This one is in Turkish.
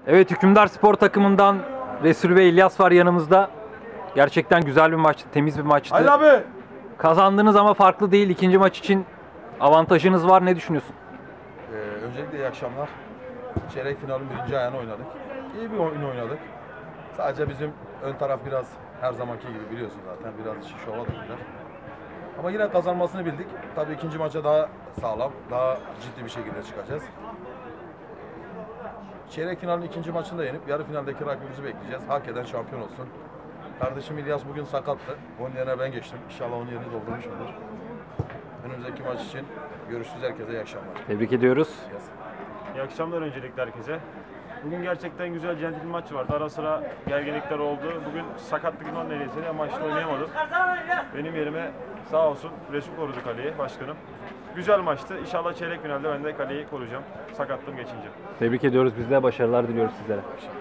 Evet, Hükümdar Spor takımından Resul ve İlyas var yanımızda. Gerçekten güzel bir maçtı, temiz bir maçtı. Halil abi. Kazandınız ama farklı değil. İkinci maç için avantajınız var. Ne düşünüyorsun? Öncelikle iyi akşamlar. Çeyrek finalin birinci ayağını oynadık. İyi bir oyun oynadık. Sadece bizim ön taraf biraz her zamanki gibi biliyorsun zaten. Biraz işi şova döndüler. Ama yine kazanmasını bildik. Tabii ikinci maça daha sağlam, daha ciddi bir şekilde çıkacağız. Çeyrek finalin ikinci maçını da yenip yarı finaldeki rakibimizi bekleyeceğiz. Hak eden şampiyon olsun. Kardeşim İlyas bugün sakattı. Onun yerine ben geçtim. İnşallah onun yerini doldurmuşumdur. Önümüzdeki maç için görüşürüz. Herkese iyi akşamlar. Tebrik ediyoruz. Yes. İyi akşamlar öncelikle herkese. Bugün gerçekten güzel, centil bir maç vardı. Ara sıra gerginlikler oldu. Bugün sakatlıktan nedeniyle maçta oynayamadım. Benim yerime sağ olsun Resul korudu kaleyi, başkanım. Güzel maçtı. İnşallah çeyrek finalde ben de kaleyi koruyacağım. Sakatlığım geçince. Tebrik ediyoruz. Biz de başarılar diliyoruz sizlere.